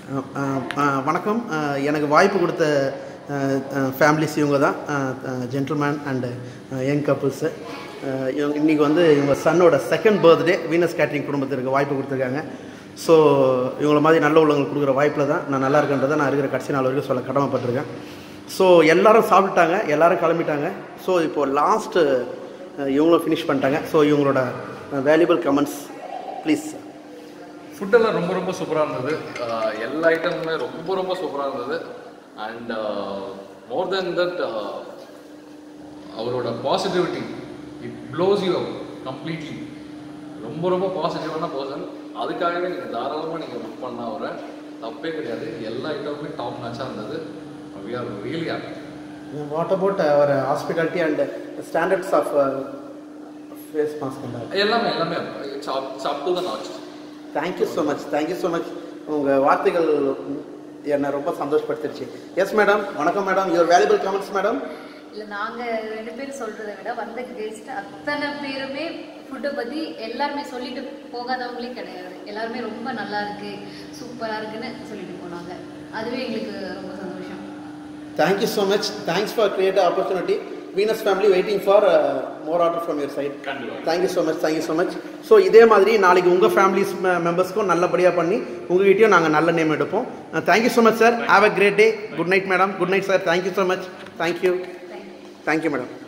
வணக்கம். எனக்கு வாய்ப்பு கொடுத்த ஃபேமிலிஸ் இவங்க தான், ஜென்டில்மேன் அண்டு யங் கப்புள்ஸு. இன்றைக்கி வந்து இவங்க சன்னோட செகண்ட் பர்த்டே வீனஸ் கேட்ரிங் குடும்பத்திற்கு வாய்ப்பு கொடுத்துருக்காங்க. ஸோ இவங்கள மாதிரி நல்ல உள்ளவங்களுக்கு கொடுக்குற வாய்ப்பில் தான் நான் நல்லா இருக்கேன்றதை நான் இருக்கிற கடைசி நாள் வரைக்கும் சொல்ல கடமைப்பட்டிருக்கேன். ஸோ எல்லோரும் சாப்பிட்டாங்க, எல்லோரும் கிளம்பிட்டாங்க. ஸோ இப்போது லாஸ்ட்டு இவங்களும் ஃபினிஷ் பண்ணிட்டாங்க. ஸோ இவங்களோட வேல்யூபிள் கமெண்ட்ஸ் ப்ளீஸ். ஃபுட்டெல்லாம் ரொம்ப ரொம்ப சூப்பராக இருந்தது. எல்லா ஐட்டமுமே ரொம்ப ரொம்ப சூப்பராக இருந்தது. அண்ட் மோர் தென் தட் அவரோட positivity it blows you completely. ரொம்ப ரொம்ப பாசிட்டிவான பர்சன். அதுக்காகவே நீங்கள் தாராளமாக நீங்கள் புக் பண்ண அவரை தப்பே கிடையாது. எல்லா ஐட்டமுமே டாப் மேட்சாக இருந்தது. We are really happy. What about our hospitality and standards of face mask எல்லாமே எல்லாமே it's up to the notch. Thank you so much, thank you so much. உங்கள் வார்த்தைகள் என்னை ரொம்ப சந்தோஷப்படுத்திடுச்சு. எஸ் மேடம், வணக்கம் madam. Your valuable comments madam. இல்லை, நாங்கள் 2 பேரும் சொல்கிறத விட வந்த கெஸ்ட் அத்தனை பேருமே ஃபுட்டை பற்றி எல்லாருமே சொல்லிட்டு போகாதவங்களே கிடையாது. எல்லாருமே ரொம்ப நல்லா இருக்குது, சூப்பராக இருக்குன்னு சொல்லிட்டு போனாங்க. அதுவே எங்களுக்கு ரொம்ப சந்தோஷம். Thank you so much. Thanks for create opportunity. Venus family waiting for more order from your side. Thank you so much, thank you so much. So இதே மாதிரி நாளைக்கு உங்கள் ஃபேமிலிஸ் மெம்பர்ஸ்க்கும் நல்லபடியாக பண்ணி உங்கள்கிட்டையும் நாங்கள் நல்ல நேம் எடுப்போம். Thank you so much sir. Have a great day. Good night madam. Good night sir. Thank you so much. Thank you. Thank you madam.